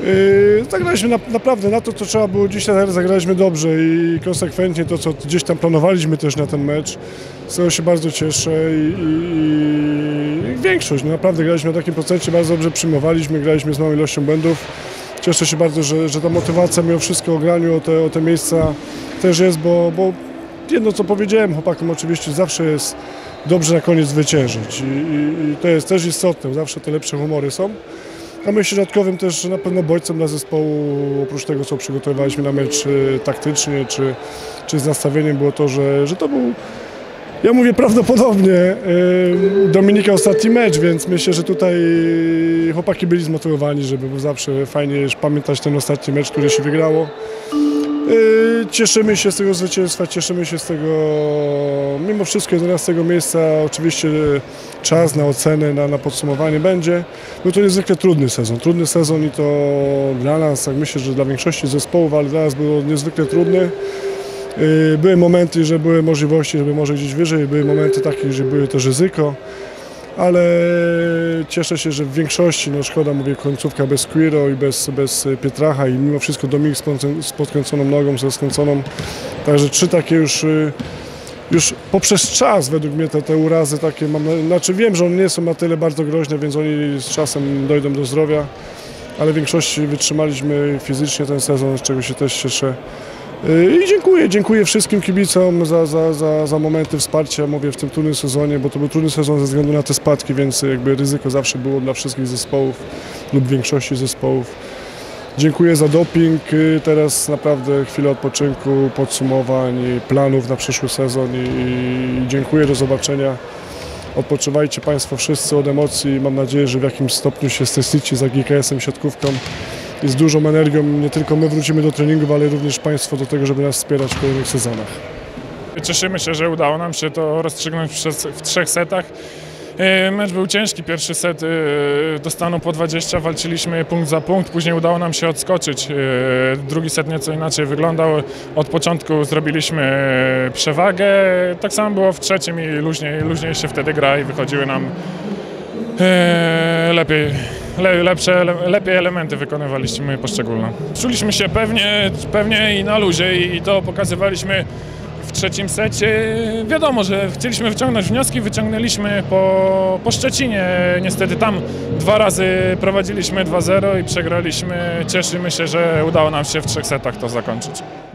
Zagraliśmy naprawdę na to, co trzeba było dzisiaj, zagraliśmy dobrze i konsekwentnie to, co gdzieś tam planowaliśmy też na ten mecz. Z tego się bardzo cieszę i większość, naprawdę graliśmy na takim procencie, bardzo dobrze przyjmowaliśmy, graliśmy z małą ilością błędów. Cieszę się bardzo, że ta motywacja mimo wszystko o graniu o te miejsca też jest, bo jedno co powiedziałem chłopakom oczywiście, zawsze jest dobrze na koniec zwyciężyć i to jest też istotne, zawsze te lepsze humory są. A myślę, że dodatkowym też na pewno bodźcem dla zespołu, oprócz tego co przygotowywaliśmy na mecz taktycznie czy z nastawieniem było to, że to był, ja mówię prawdopodobnie, Dominika ostatni mecz, więc myślę, że tutaj chłopaki byli zmotywowani, żeby był zawsze fajnie pamiętać ten ostatni mecz, który się wygrało. Cieszymy się z tego zwycięstwa, cieszymy się z tego, mimo wszystko 11 miejsca, oczywiście czas na ocenę, na podsumowanie będzie. Był to niezwykle trudny sezon i to dla nas, tak myślę, że dla większości zespołów, ale dla nas był niezwykle trudny. Były momenty, że były możliwości, żeby może gdzieś wyżej, były momenty takie, że były też ryzyko. Ale cieszę się, że w większości, no szkoda, mówię, końcówka bez Quiro i bez Pietracha i mimo wszystko Dominik z podkręconą nogą, ze skręconą. Także 3 takie już poprzez czas według mnie te urazy takie, znaczy wiem, że one nie są na tyle bardzo groźne, więc oni z czasem dojdą do zdrowia, ale w większości wytrzymaliśmy fizycznie ten sezon, z czego się też cieszę. I dziękuję wszystkim kibicom za momenty wsparcia, mówię, w tym trudnym sezonie, bo to był trudny sezon ze względu na te spadki, więc jakby ryzyko zawsze było dla wszystkich zespołów lub większości zespołów. Dziękuję za doping, teraz naprawdę chwilę odpoczynku, podsumowań, planów na przyszły sezon i dziękuję, do zobaczenia. Odpoczywajcie Państwo wszyscy od emocji, mam nadzieję, że w jakimś stopniu się stresujcie za GKS-em, siatkówką. I z dużą energią nie tylko my wrócimy do treningów, ale również Państwo do tego, żeby nas wspierać w kolejnych sezonach. Cieszymy się, że udało nam się to rozstrzygnąć w 3 setach. Mecz był ciężki, pierwszy set do stanu po 20, walczyliśmy punkt za punkt, później udało nam się odskoczyć. Drugi set nieco inaczej wyglądał, od początku zrobiliśmy przewagę, tak samo było w trzecim i luźniej się wtedy gra i wychodziły nam lepiej elementy wykonywaliśmy poszczególne. Czuliśmy się pewnie i na luzie i to pokazywaliśmy w trzecim secie. Wiadomo, że chcieliśmy wyciągnąć wnioski, wyciągnęliśmy po Szczecinie. Niestety tam 2 razy prowadziliśmy 2-0 i przegraliśmy. Cieszymy się, że udało nam się w 3 setach to zakończyć.